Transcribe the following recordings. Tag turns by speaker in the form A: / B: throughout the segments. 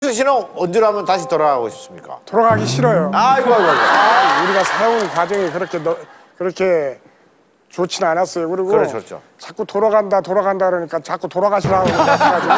A: 김영수 씨는 언제라면 다시 돌아가고 싶습니까?
B: 돌아가기 싫어요.
A: 아이고.
B: 우리가 살아온 과정이 그렇게 좋지는 않았어요. 그리고
A: 그렇죠.
B: 자꾸 돌아간다 그러니까 자꾸 돌아가시라고 해가지고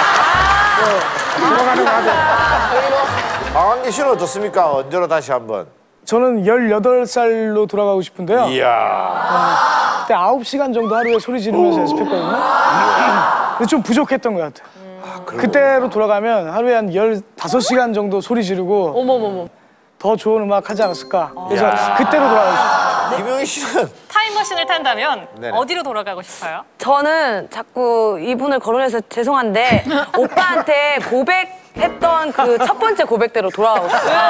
B: 돌아가는 과정.
A: 박완기 씨는 어떻습니까? 언제로 다시 한번?
C: 저는 18살로 돌아가고 싶은데요.
A: 이야.
C: 그때 9시간 정도 하루에 소리 지르면서 연습했거든요. 근데 좀 부족했던 것 같아요. 그때로 돌아가면 하루에 한 15시간 정도 소리 지르고
D: 어머머머.
C: 더 좋은 음악 하지 않았을까. 그래서 그때로 돌아가고 싶어요.
A: 김영희 씨는?
D: 타임머신을 탄다면
A: 네네.
D: 어디로 돌아가고 싶어요?
E: 저는 자꾸 이분을 거론해서 죄송한데 오빠한테 고백했던 그 첫 번째 고백대로 돌아가고 싶어요.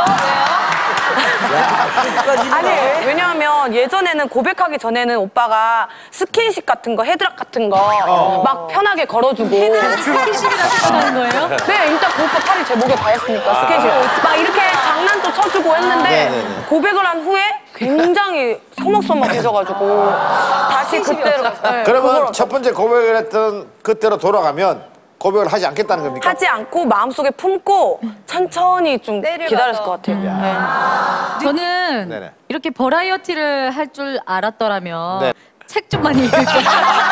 E: 아니 왜냐하면 예전에는 고백하기 전에는 오빠가 스킨십 같은 거, 헤드락 같은 거 막 편하게 걸어주고.
D: 스킨십이라고 하는 거예요?
E: 네, 일단 그 오빠 팔이 제 목에 닿았으니까 스킨십. 막 이렇게 장난도 쳐주고 했는데 고백을 한 후에 굉장히 서먹서먹해져가지고 다시 그때로. 네,
A: 그러면 첫 번째 고백을 했던 그때로 돌아가면 고백을 하지 않겠다는 겁니까?
E: 하지 않고 마음속에 품고 천천히 좀 기다렸을 것 같아요. 네.
F: 저는
A: 네네.
F: 이렇게 버라이어티를 할 줄 알았더라면
A: 네.
F: 책 좀 많이 읽을 거예요.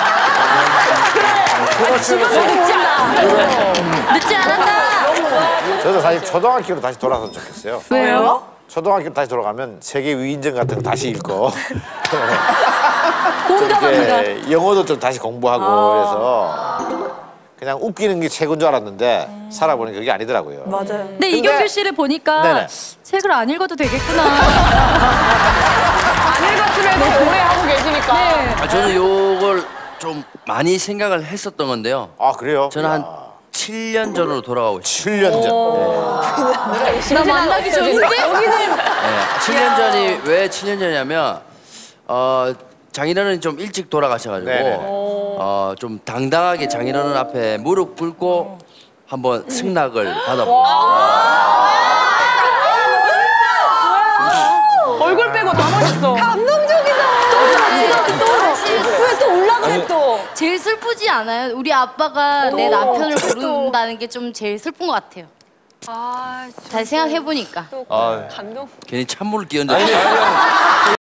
F: 늦지 않았다.
A: 저도 사실 초등학교로 다시 돌아갔으면 좋겠어요.
F: 왜요?
A: 초등학교 다시 돌아가면 세계 위인전 같은 거 다시 읽고
F: 공감합니다.
A: 이렇게 영어도 좀 다시 공부하고 그래서 그냥 웃기는 게 최고인 줄 알았는데 살아보니까 그게 아니더라고요.
E: 맞아요.
F: 근데 이경규 씨를 보니까
A: 네네.
F: 책을 안 읽어도 되겠구나.
E: 안 읽었음에도 오래 하고 계시니까.
F: 네.
G: 저는 요걸 좀 많이 생각을 했었던 건데요.
A: 아 그래요?
G: 저는 한 7년 전으로 돌아가고 싶어요.
A: 7년 전.
F: 나 만나기 좋은데?
G: 네, 7년 전이 왜 7년 전이냐면 장인어른이 좀 일찍 돌아가셔가지고
A: 네네네.
G: 좀 당당하게 장인어른 앞에 무릎 꿇고 한번 승낙을 받아보고 싶어요.
E: 얼굴 빼고 다 멋있어.
F: 또 올라가네 또. 제일 슬프지 않아요? 우리 아빠가 내 남편을 고른다는 게 좀 제일 슬픈 것 같아요. 다시 생각해보니까.
G: 괜히 찬물을 끼얹었어요.